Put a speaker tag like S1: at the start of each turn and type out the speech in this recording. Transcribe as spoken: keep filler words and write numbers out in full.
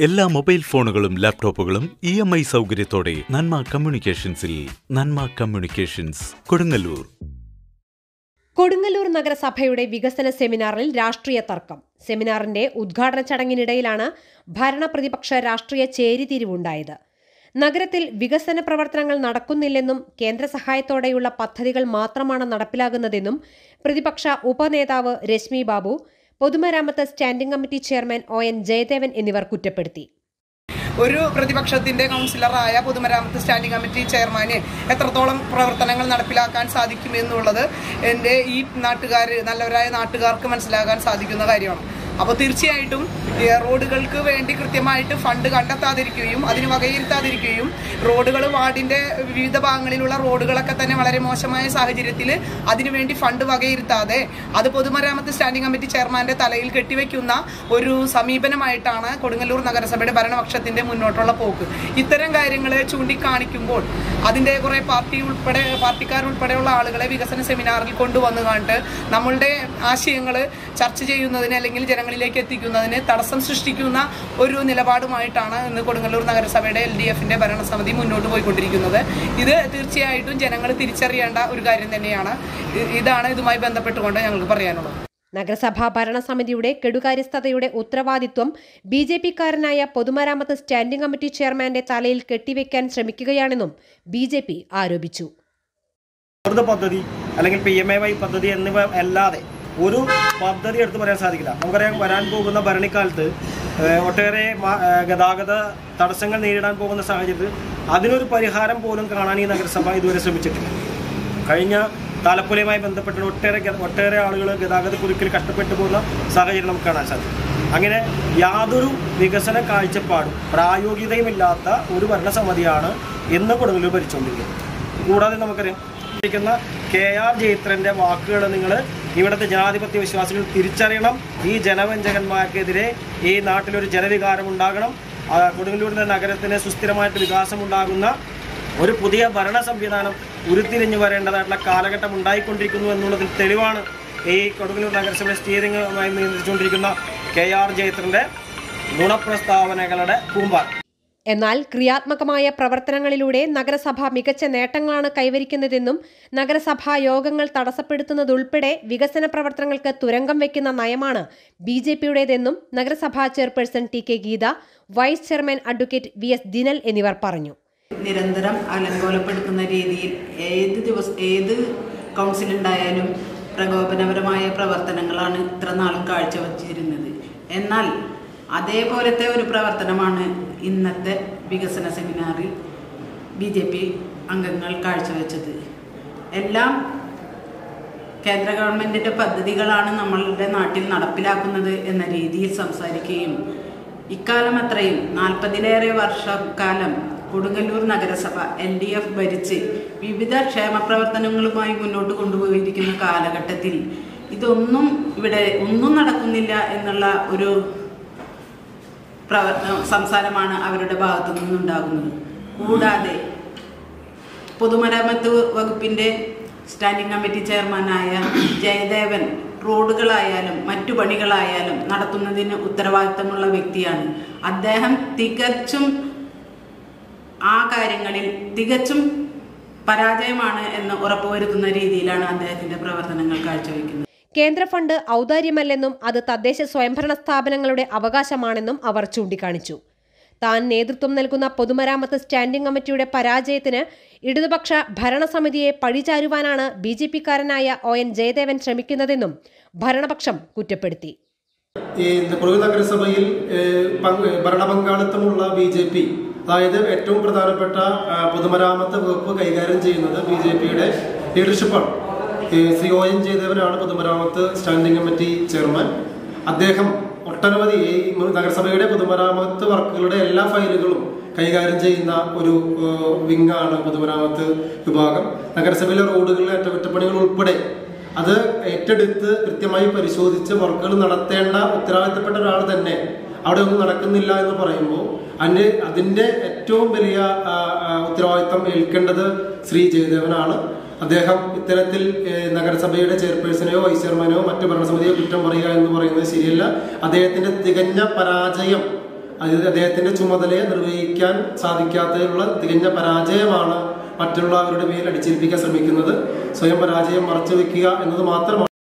S1: എല്ലാ മൊബൈൽ ഫോണുകളും ലാപ്ടോപ്പുകളും ഇ എം ഐ സൗകര്യത്തോടെ നന്മ കമ്മ്യൂണിക്കേഷൻസിൽ. നന്മ കമ്മ്യൂണിക്കേഷൻസ്, കൊടുങ്ങല്ലൂർ.
S2: കൊടുങ്ങല്ലൂർ നഗരസഭയുടെ വികസന സെമിനാറിൽ രാഷ്ട്രീയ തർക്കം. സെമിനാറിന്റെ ഉദ്ഘാടന ചടങ്ങിനിടയിലാണ് ഭരണ പ്രതിപക്ഷ രാഷ്ട്രീയ ചേരിതിരിവുണ്ടായത്. നഗരത്തിൽ വികസന പ്രവർത്തനങ്ങൾ നടക്കുന്നില്ലെന്നും കേന്ദ്ര സഹായത്തോടെയുള്ള പദ്ധതികൾ മാത്രമാണ് നടപ്പിലാകുന്നതെന്നും പ്രതിപക്ഷ ഉപനേതാവ് രശ്മി ബാബു, പൊതുമരാമത്ത് standing committee chairman O N Jayadevan എന്നിവർ കുറ്റപ്പെടുത്തി.
S3: ഒരു പ്രതിപക്ഷത്തിന്റെ കൗൺസിലറായ പൊതുമരാമത്ത് സ്റ്റാൻഡിംഗ് കമ്മിറ്റി ചെയർമാന് എത്രത്തോളം പ്രവർത്തനങ്ങൾ നടപ്പിലാക്കാൻ സാധിക്കും എന്നുള്ളത് എൻ്റെ ഈ നാട്ടുകാർ നല്ലവരായ നാട്ടുകാർക്ക് മനസ്സിലാക്കാൻ സാധിക്കുന്ന കാര്യമാണ്. അപ്പോൾ തീർച്ചയായിട്ടും റോഡുകൾക്ക് വേണ്ടി കൃത്യമായിട്ട് ഫണ്ട് കണ്ടെത്താതിരിക്കുകയും അതിന് വകയിരുത്താതിരിക്കുകയും റോഡുകൾ വാർഡിൻ്റെ വിവിധ ഭാഗങ്ങളിലുള്ള റോഡുകളൊക്കെ തന്നെ വളരെ മോശമായ സാഹചര്യത്തിൽ അതിനുവേണ്ടി ഫണ്ട് വകയിരുത്താതെ അത് പൊതുമരാമത്ത് സ്റ്റാൻഡിംഗ് കമ്മിറ്റി ചെയർമാൻ്റെ തലയിൽ കെട്ടിവെക്കുന്ന ഒരു സമീപനമായിട്ടാണ് കൊടുങ്ങല്ലൂർ നഗരസഭയുടെ ഭരണപക്ഷത്തിൻ്റെ മുന്നോട്ടുള്ള പോക്ക്. ഇത്തരം കാര്യങ്ങളെ ചൂണ്ടിക്കാണിക്കുമ്പോൾ അതിൻ്റെ കുറേ പാർട്ടി ഉൾപ്പെടെ പാർട്ടിക്കാരുൾപ്പെടെയുള്ള ആളുകളെ വികസന സെമിനാറിൽ കൊണ്ടുവന്നു കണ്ട് നമ്മളുടെ ആശയങ്ങൾ ചർച്ച ചെയ്യുന്നതിന് അല്ലെങ്കിൽ ജനങ്ങളിലേക്ക് എത്തിക്കുന്നതിന് തടസ്സം സൃഷ്ടിക്കുന്ന ഒരു നിലപാടുമായിട്ടാണ് ഇന്ന് കൊടുങ്ങല്ലൂർ നഗരസഭയുടെ എൽ ഡി എഫിന്റെ ഭരണസമിതി മുന്നോട്ട് പോയിക്കൊണ്ടിരിക്കുന്നത്. ഇത് തീർച്ചയായിട്ടും ജനങ്ങൾ തിരിച്ചറിയേണ്ട ഒരു കാര്യം തന്നെയാണ്. ഇതാണ് ഇതുമായി ബന്ധപ്പെട്ടുകൊണ്ട് ഞങ്ങൾക്ക് പറയാനുള്ളത്.
S2: നഗരസഭാ ഭരണസമിതിയുടെ കെടുകാര്യസ്ഥതയുടെ ഉത്തരവാദിത്വം ബി ജെ പിക്കാരനായ പൊതുമരാമത്ത് സ്റ്റാൻഡിംഗ് കമ്മിറ്റി ചെയർമാന്റെ തലയിൽ കെട്ടിവെക്കാൻ ശ്രമിക്കുകയാണെന്നും ബി ജെ പി ആരോപിച്ചു.
S4: പദ്ധതി അല്ലെങ്കിൽ പി എം എ വൈ പദ്ധതി എന്നിവ അല്ലാതെ ഒരു പദ്ധതി എടുത്ത് പറയാൻ സാധിക്കില്ല. നമുക്കറിയാം, വരാൻ പോകുന്ന ഭരണിക്കാലത്ത് ഒട്ടേറെ ഗതാഗത തടസ്സങ്ങൾ നേരിടാൻ പോകുന്ന സാഹചര്യത്തിൽ അതിനൊരു പരിഹാരം പോലും കാണാൻ ഈ നഗരസഭ ഇതുവരെ ശ്രമിച്ചിട്ടില്ല. കഴിഞ്ഞ താലപ്പൊലിയുമായി ബന്ധപ്പെട്ട് ഒട്ടേറെ ഒട്ടേറെ ആളുകൾ ഗതാഗത കുരുക്കിൽ കഷ്ടപ്പെട്ടു പോകുന്ന സാഹചര്യം നമുക്ക് കാണാൻ സാധിക്കും. അങ്ങനെ യാതൊരു വികസന കാഴ്ചപ്പാടും പ്രായോഗികതയുമില്ലാത്ത ഒരു ഭരണസമിതിയാണ് ഇന്ന് കൊടുങ്ങല്ലൂർ ഭരിച്ചുകൊണ്ടിരിക്കുന്നത്. കൂടാതെ നമുക്കറിയാം, കെ ആർ ജയത്രന്റെ വാക്കുകൾ നിങ്ങൾ ഇവിടുത്തെ ജനാധിപത്യ വിശ്വാസികൾ തിരിച്ചറിയണം. ഈ ജനവഞ്ചകന്മാർക്കെതിരെ ഈ നാട്ടിലൊരു ജനവികാരം ഉണ്ടാകണം. കൊടുങ്ങല്ലൂരിന്റെ നഗരത്തിന് സുസ്ഥിരമായിട്ട് വികാസം ഉണ്ടാകുന്ന ഒരു പുതിയ ഭരണ സംവിധാനം ഉരുത്തിരിഞ്ഞു വരേണ്ടതായിട്ടുള്ള കാലഘട്ടം ഉണ്ടായിക്കൊണ്ടിരിക്കുന്നു എന്നുള്ളതിൽ തെളിവാണ് ഈ കൊടുങ്ങല്ലൂർ നഗരസഭ സ്റ്റിയറിംഗുമായി നിയന്ത്രിച്ചുകൊണ്ടിരിക്കുന്ന കെ ആർ ജയത്രന്റെ ഗുണപ്രസ്താവനകളുടെ കൂമ്പാർ.
S2: എന്നാൽ ക്രിയാത്മകമായ പ്രവർത്തനങ്ങളിലൂടെ നഗരസഭ മികച്ച നേട്ടങ്ങളാണ് കൈവരിക്കുന്നതെന്നും നഗരസഭാ യോഗങ്ങൾ തടസ്സപ്പെടുത്തുന്നതുൾപ്പെടെ വികസന പ്രവർത്തനങ്ങൾക്ക് തുരങ്കം വയ്ക്കുന്ന നയമാണ് ബി ജെ പിയുടേതെന്നും നഗരസഭാ chairperson T K Geetha, vice chairman advocate V S Dinal എന്നിവർ പറഞ്ഞു.
S5: നിരന്തരം അലങ്കോലപ്പെടുത്തുന്ന രീതിയിൽ ഏത് ദിവസം ഏത് കൗൺസിലുണ്ടായാലും പ്രകോപനപരമായ പ്രവർത്തനങ്ങളാണ് ഇത്ര നാളും കാഴ്ചവച്ചിരുന്നത്. എന്നാൽ അതേപോലത്തെ ഒരു പ്രവർത്തനമാണ് ഇന്നത്തെ വികസന സെമിനാറിൽ ബി ജെ പി അംഗങ്ങൾ കാഴ്ചവെച്ചത്. എല്ലാം കേന്ദ്ര ഗവൺമെൻറ്റിൻ്റെ പദ്ധതികളാണ് നമ്മളുടെ നാട്ടിൽ നടപ്പിലാക്കുന്നത് എന്ന രീതിയിൽ സംസാരിക്കുകയും ഇക്കാലം അത്രയും നാൽപ്പതിലേറെ വർഷക്കാലം കൊടുങ്ങല്ലൂർ നഗരസഭ എൽ ഡി എഫ് ഭരിച്ച് വിവിധ ക്ഷേമ പ്രവർത്തനങ്ങളുമായി മുന്നോട്ട് കൊണ്ടുപോയിരിക്കുന്ന കാലഘട്ടത്തിൽ ഇതൊന്നും ഇവിടെ ഒന്നും നടക്കുന്നില്ല എന്നുള്ള ഒരു സംസാരമാണ് അവരുടെ ഭാഗത്തു നിന്നുണ്ടാകുന്നത്. കൂടാതെ പൊതുമരാമത്ത് വകുപ്പിൻ്റെ സ്റ്റാൻഡിംഗ് കമ്മിറ്റി ചെയർമാനായ ജയദേവൻ റോഡുകളായാലും മറ്റു പണികളായാലും നടത്തുന്നതിന് ഉത്തരവാദിത്തമുള്ള വ്യക്തിയാണ്. അദ്ദേഹം തികച്ചും ആ കാര്യങ്ങളിൽ തികച്ചും പരാജയമാണ് എന്ന് ഉറപ്പുവരുത്തുന്ന രീതിയിലാണ് അദ്ദേഹത്തിൻ്റെ പ്രവർത്തനങ്ങൾ കാഴ്ചവെക്കുന്നത്.
S2: കേന്ദ്ര ഫണ്ട് ഔദാര്യമല്ലെന്നും അത് തദ്ദേശ സ്വയംഭരണ സ്ഥാപനങ്ങളുടെ അവകാശമാണെന്നും അവർ ചൂണ്ടിക്കാണിച്ചു. താൻ നേതൃത്വം നൽകുന്ന പൊതുമരാമത്ത് സ്റ്റാൻഡിംഗ് കമ്മിറ്റിയുടെ പരാജയത്തിന് ഇടതുപക്ഷ ഭരണസമിതിയെ പഴിചാരുവാനാണ് ബി ജെ പിക്കാരനായ ഒ എൻ ജയദേവൻ ശ്രമിക്കുന്നതെന്നും ഭരണപക്ഷം കുറ്റപ്പെടുത്തി.
S6: ഈ കൊടുങ്ങല്ലൂർ നഗരസഭയിൽ ഭരണപങ്കാളിത്തമുള്ള ബി ജെ പി, അതായത് ഏറ്റവും പ്രധാനപ്പെട്ട പൊതുമരാമത്ത് വകുപ്പ് കൈകാര്യം ചെയ്യുന്നത് ബി ജെ പിയുടെ ലീഡർഷിപ്പാണ്. ശ്രീ ഒ എൻ ജയദേവനാണ് പൊതുമരാമത്ത് സ്റ്റാൻഡിംഗ് കമ്മിറ്റി ചെയർമാൻ. അദ്ദേഹം ഒട്ടനവധി ഈ നഗരസഭയുടെ പൊതുമരാമത്ത് വർക്കുകളുടെ എല്ലാ ഫയലുകളും കൈകാര്യം ചെയ്യുന്ന ഒരു വിങ്ങാണ് പൊതുമരാമത്ത് വിഭാഗം. നഗരസഭയിലെ റോഡുകളിലെ അറ്റകുറ്റപ്പണികൾ ഉൾപ്പെടെ അത് ഏറ്റെടുത്ത് കൃത്യമായി പരിശോധിച്ച് വർക്കുകൾ നടത്തേണ്ട ഉത്തരവാദിത്തപ്പെട്ട ഒരാൾ തന്നെ അവിടെ ഒന്നും നടക്കുന്നില്ല എന്ന് പറയുമ്പോൾ അതിൻ്റെ അതിൻ്റെ ഏറ്റവും വലിയ ഉത്തരവാദിത്തം ഏൽക്കേണ്ടത് ശ്രീ ജയദേവനാണ്. അദ്ദേഹം ഇത്തരത്തിൽ നഗരസഭയുടെ ചെയർപേഴ്സണെയോ വൈസ് ചെയർമാനോ മറ്റു ഭരണസമിതിയോ കുറ്റം പറയുക എന്ന് പറയുന്നത് ശരിയല്ല. അദ്ദേഹത്തിന്റെ തികഞ്ഞ പരാജയം അത് അദ്ദേഹത്തിന്റെ ചുമതലയെ നിർവഹിക്കാൻ സാധിക്കാത്തതിലുള്ള തികഞ്ഞ പരാജയമാണ് മറ്റുള്ളവരുടെ മേൽ അടിച്ചേൽപ്പിക്കാൻ ശ്രമിക്കുന്നത്. സ്വയം പരാജയം മറച്ചുവെക്കുക എന്നത് മാത്രമാണ്